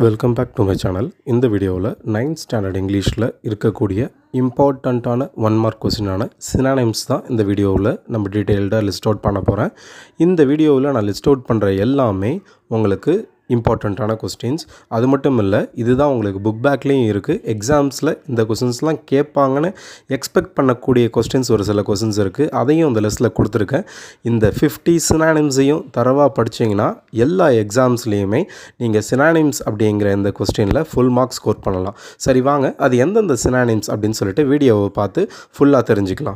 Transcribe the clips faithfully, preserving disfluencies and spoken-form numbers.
Welcome back to my channel. இந்த வீடியோவில் ninth standard இங்கிலீஷில் இருக்கக்கூடிய இம்பார்ட்டண்ட்டான ஒன் மார்க் கொஸ்டினான சினானிம்ஸ் தான் இந்த வீடியோவில் நம்ம டீட்டெயில்டாக லிஸ்ட் அவுட் பண்ண போகிறேன். இந்த வீடியோவில் நான் லிஸ்ட் அவுட் பண்ணுற எல்லாமே உங்களுக்கு இம்பார்ட்டண்ட்டான கொஸ்டின்ஸ். அது மட்டும் இல்லை, இதுதான் உங்களுக்கு புக் பேக்லேயும் இருக்குது. எக்ஸாம்ஸில் இந்த கொஸ்டின்ஸ்லாம் கேட்பாங்கன்னு எக்ஸ்பெக்ட் பண்ணக்கூடிய கொஸ்டின்ஸ் ஒரு சில கொஸ்டின்ஸ் இருக்குது. அதையும் இந்த லிஸ்ட்டில் கொடுத்துருக்கேன். இந்த ஃபிஃப்டி சினானிம்ஸையும் தரவாக படித்தீங்கன்னா எல்லா எக்ஸாம்ஸ்லேயுமே நீங்கள் சினானிம்ஸ் அப்படிங்கிற இந்த கொஸ்டினில் ஃபுல் மார்க்ஸ் ஸ்கோர் பண்ணலாம். சரி வாங்க, அது எந்தெந்த சினானிம்ஸ் அப்படின்னு சொல்லிட்டு வீடியோவை பார்த்து ஃபுல்லாக தெரிஞ்சுக்கலாம்.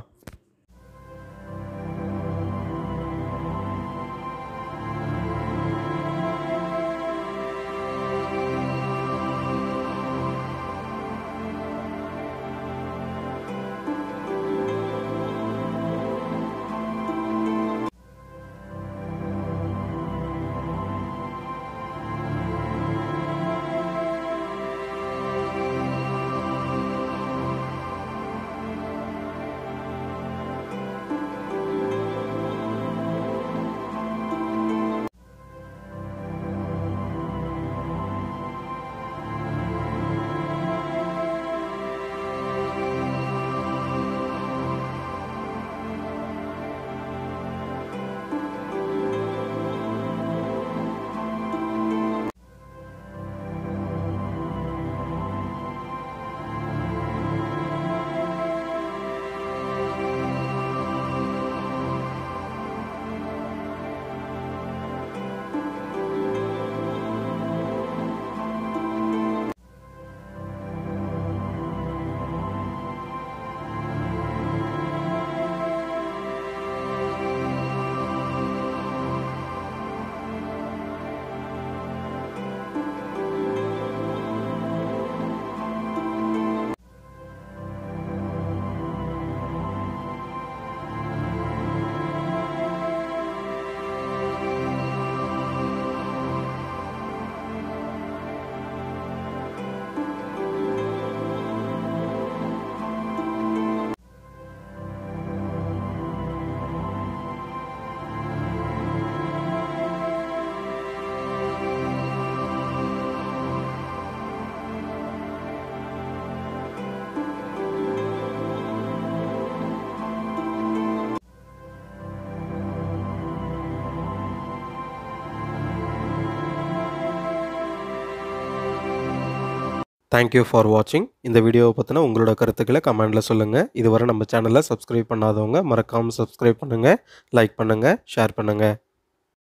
தேங்க்யூ ஃபார் வாட்சிங். இந்த வீடியோவை பற்றின உங்களோட கருத்துக்களை கமெண்டில் சொல்லுங்கள். இதுவரை நம்ம சேனலை சப்ஸ்கிரைப் பண்ணாதவங்க மறக்காமல் சப்ஸ்கிரைப் பண்ணுங்கள், லைக் பண்ணுங்கள், ஷேர் பண்ணுங்கள்.